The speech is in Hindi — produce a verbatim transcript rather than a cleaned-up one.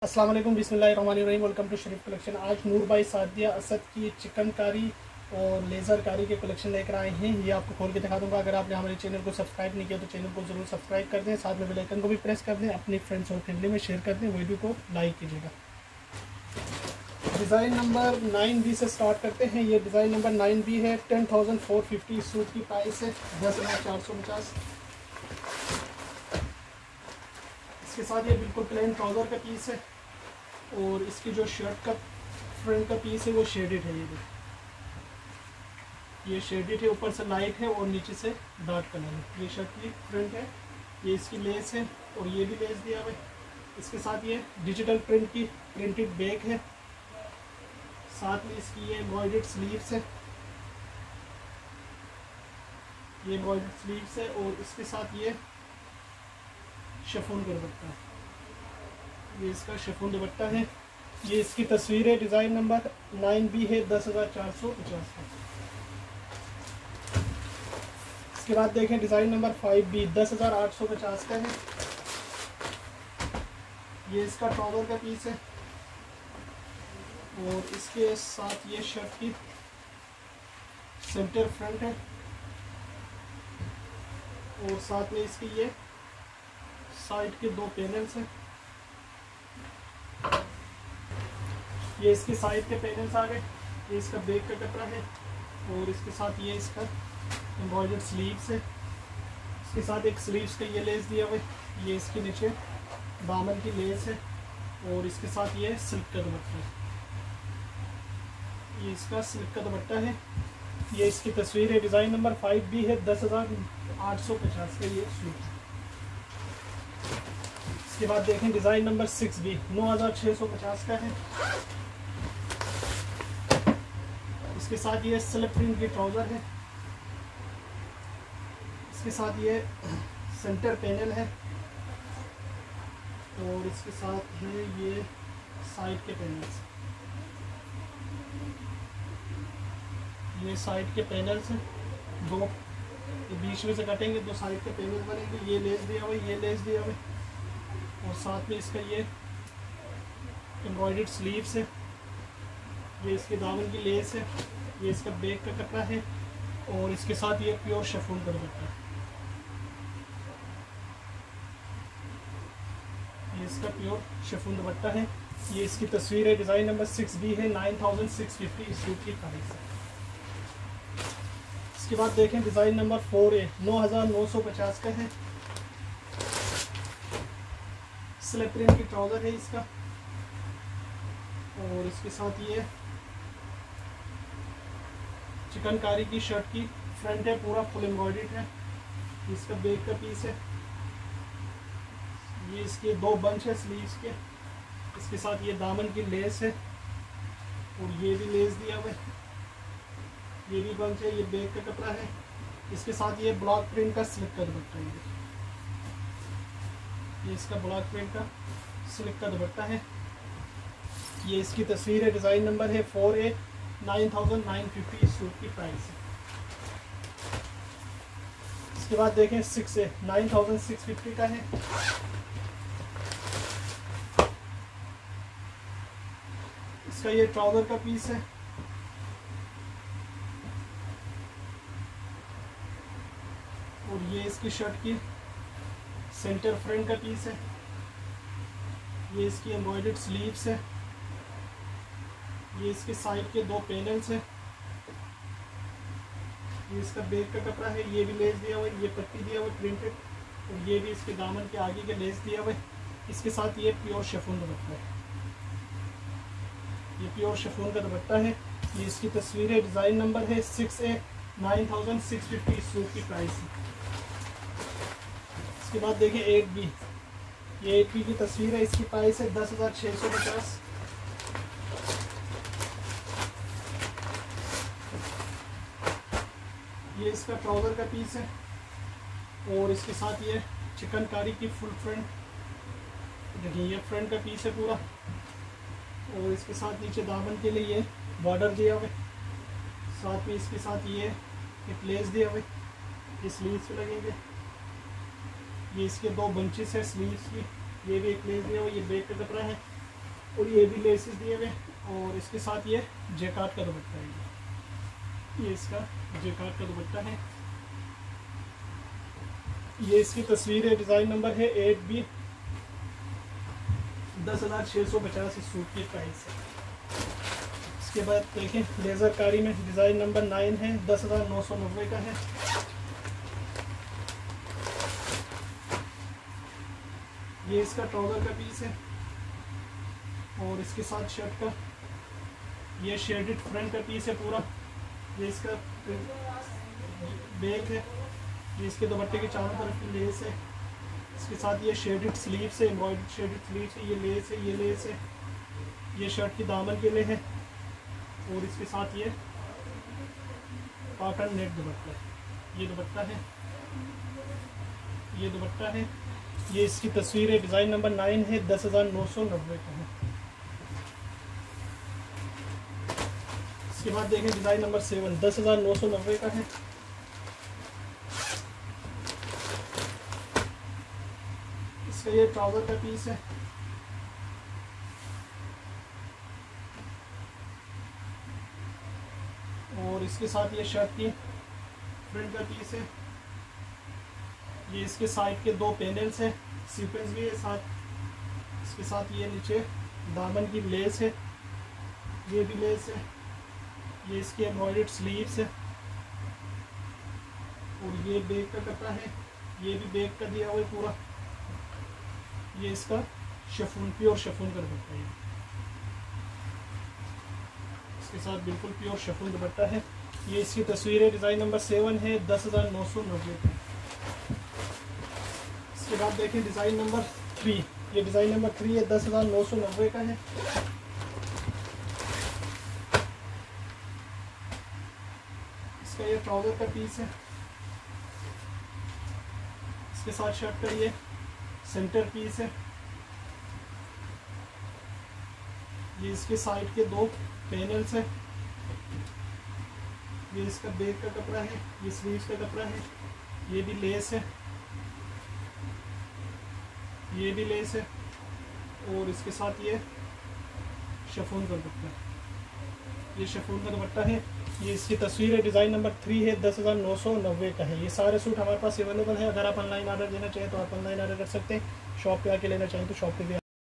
अस्सलाम वालेकुम, बिस्मिल्लाहिर्रहमानिर्रहीम। Welcome to Sharif collection. आज नूर भाई सादिया असद की चिकनकारी और लेज़र कारी के कलेक्शन लेकर आए हैं। ये आपको खोल के दिखा दूंगा। अगर आपने हमारे चैनल को सब्सक्राइब नहीं किया तो चैनल को ज़रूर सब्सक्राइब कर दें, साथ में बेल आइकन को भी प्रेस कर दें, अपनी फ्रेंड्स और फैमिली में शेयर कर दें, वीडियो को लाइक कीजिएगा। डिज़ाइन नंबर नाइन बी से स्टार्ट करते हैं। ये डिज़ाइन नंबर नाइन बी है। Ten thousand four fifty suit की प्राइस है, दस हज़ार चार सौ पचास। इसके साथ ये बिल्कुल प्लेन ट्राउज़र का पीस है और इसकी जो शर्ट का फ्रंट का पीस है वो शेडेड है। ये देखिए, ये शेडेड है, ऊपर से लाइट है और नीचे से डार्क कलर है। ये शर्ट की फ्रंट है, ये इसकी लेस है और ये भी लेस दिया हुआ है। इसके साथ ये डिजिटल प्रिंट की प्रिंटेड बैक है, साथ में इसकी ये एम्ब्रॉयडर्ड स्लीव्स है, ये एम्ब्रॉयडर्ड स्लीव्स है और इसके साथ ये शिफॉन का दुपट्टा है। ये इसका शिफॉन दुपट्टा है। ये इसकी तस्वीर है। डिज़ाइन नंबर नाइन बी है, दस हज़ार चार सौ पचास का। इसके बाद देखें डिज़ाइन नंबर फाइव बी, दस हज़ार आठ सौ पचास का है। ये इसका ट्राउज़र का पीस है और इसके साथ ये शर्ट की सेंटर फ्रंट है और साथ में इसकी ये साइड के दो पैनल्स हैं। ये इसके साइड के पैनल्स आ गए। ये इसका बैक का कपड़ा है और इसके साथ ये इसका एम्ब्रॉयडर्ड स्लीव्स है। इसके साथ एक स्लीव्स का ये लेस दिया हुआ है। ये इसके नीचे दामन की लेस है और इसके साथ ये सिल्क का दुपट्टा है। ये इसका सिल्क का दुपट्टा है। ये इसकी तस्वीर है। डिज़ाइन नंबर फाइव बी है, दस हज़ार आठ सौ पचास का ये सूट। इसके बाद देखें डिज़ाइन नंबर सिक्स बी, नौ हज़ार छः सौ पचास का है। इसके साथ ये स्लिप प्रिंट की ट्राउज़र है। इसके साथ ये सेंटर पैनल है और इसके साथ है ये साइड के पैनल्स। ये साइड के पैनल्स हैं दो, ये बीच में से कटेंगे तो साइड के पैनल बनेंगे। ये लेस दिया हुआ है, ये लेस दिया हुआ है और साथ में इसका ये एम्ब्रॉयडर्ड स्लीव्स है। ये इसके दामन की लेस है। ये इसका बैक का कपड़ा है और इसके साथ ये प्योर शिफॉन का दुपट्टा है। ये इसका प्योर शिफॉन दुपट्टा है। ये इसकी तस्वीर है। डिज़ाइन नंबर सिक्स बी है, नाइन थाउजेंड सिक्स फिफ्टी इस सूट की प्राइस है। इसके बाद देखें डिज़ाइन नंबर फोर ए, नौ हज़ार नौ सौ पचास का है। स्लिप प्रिंट की ट्राउज़र है इसका और इसके साथ ये चिकनकारी की शर्ट की फ्रंट है, पूरा फुल एम्ब्रॉयडर्ड है। इसका बैक का पीस है। ये इसके दो बंच है स्लीव्स के। इसके साथ ये दामन की लेस है और ये भी लेस दिया हुआ है। ये भी बंच है। ये बैक का कपड़ा है। इसके साथ ये ब्लॉक प्रिंट का स्लिप का दुपट्टा है। ये इसका ब्लॉक प्रिंट का स्लिप का दुपट्टा है। ये इसकी तस्वीर है। डिज़ाइन नंबर है four A, nine thousand nine fifty इस सूट की प्राइस है। इसके बाद देखें six A, nine thousand six fifty का है। इसका ये ट्राउज़र का पीस है और ये इसकी शर्ट की सेंटर फ्रंट का पीस है। ये इसकी एम्ब्रॉयडर्ड स्लीव्स है। ये इसके साइड के दो पैनल्स हैं। ये इसका बैक का कपड़ा है। ये भी लेस दिया हुआ है। ये पट्टी दिया हुआ है प्रिंटेड और ये भी इसके दामन के आगे के लेस दिया हुआ है। इसके साथ ये प्योर शिफॉन दुपट्टा है। ये प्योर शिफॉन का दुपट्टा है। ये इसकी तस्वीर है। डिज़ाइन नंबर है six A, nine thousand six fifty इस सूट की प्राइस है। इसके बाद देखें एट बी, ये एट बी की तस्वीर है। इसकी प्राइस है दस हज़ार छः सौ पचास। ये इसका ट्राउज़र का पीस है और इसके साथ ये चिकनकारी की फुल फ्रंट, देखिए ये फ्रंट का पीस है पूरा और इसके साथ नीचे दामन के लिए ये बॉर्डर दिया हुआ है। साथ में इसके साथ ये एक लेस दिया हुआ है। ये स्लीव्स पे लगेंगे। ये इसके दो बंचेस है स्लीव्स की, ये भी एक लेस दिया हुआ, ये बैक का कपड़ा है और ये भी लेसेस दिए हुए, और इसके साथ ये जैकार्ड का दुपट्टा है। ये इसका जैकार्ड का दुपट्टा है। ये इसकी तस्वीर है, डिज़ाइन नंबर है एट बी, दस हज़ार छः सौ पचास इस सूट की प्राइस है। इसके बाद देखें लेज़र कारी में डिज़ाइन नंबर नाइन है, दस हज़ार नौ सौ नब्बे का है। ये इसका ट्राउज़र का पीस है, और इसके साथ शर्ट का ये शेडेड फ्रंट का पीस है पूरा। ये इसका बैक है, ये इसके दुपट्टे के चारों तरफ की लेस है। इसके साथ ये शेडेड स्लीव्स है, एम्ब्रॉयडर्ड शेडेड स्लीव्स है। ये लेस है, ये लेस है, ये शर्ट की दामन के लिए है, और इसके साथ ये कॉटन नेट दुपट्टा है। ये दुपट्टा है, ये दुपट्टा है। ये इसकी तस्वीर है, डिज़ाइन नंबर नाइन है, दस हज़ार नौ सौ नब्बे का है। इसके बाद देखें डिज़ाइन नंबर सेवन, दस हज़ार नौ सौ नब्बे का है। इसका ये ट्राउज़र का पीस है, और इसके साथ ये शर्ट की फ्रंट का पीस है। ये इसके साइड के दो पैनल्स हैं, सीक्वेंस भी है साथ। इसके साथ ये नीचे दामन की लेस है, ये भी लेस है। ये इसके एम्ब्रॉयडर्ड स्लीव्स है, और ये बैक का कपड़ा है, ये भी बैक का दिया हुआ है पूरा। ये इसका शिफॉन, प्योर शिफॉन का दुपट्टा है। इसके साथ बिल्कुल प्योर शिफॉन दुपट्टा है। ये इसकी तस्वीर है, डिज़ाइन नंबर सेवन है, दस हज़ार नौ सौ नब्बे का। इसके बाद देखें डिज़ाइन नंबर थ्री, ये डिज़ाइन नंबर थ्री है, दस हज़ार नौ सौ नब्बे का है। इसका ये ट्राउज़र का पीस है, इसके साथ शर्ट का ये सेंटर पीस है। ये इसके साइड के दो पैनल्स है। ये इसका बैक का कपड़ा है, ये स्लीव्स का कपड़ा है। ये भी लेस है, ये भी लेस है, और इसके साथ ये शिफॉन का दुपट्टा है। ये शिफॉन का दुपट्टा है। ये इसकी तस्वीर है, डिज़ाइन नंबर थ्री है, दस हज़ार नौ सौ नब्बे का है। ये सारे सूट हमारे पास अवेलेबल है। अगर आप ऑनलाइन ऑर्डर देना चाहें तो आप ऑनलाइन ऑर्डर कर सकते हैं। शॉप पे आके लेना चाहें तो शॉप पे भी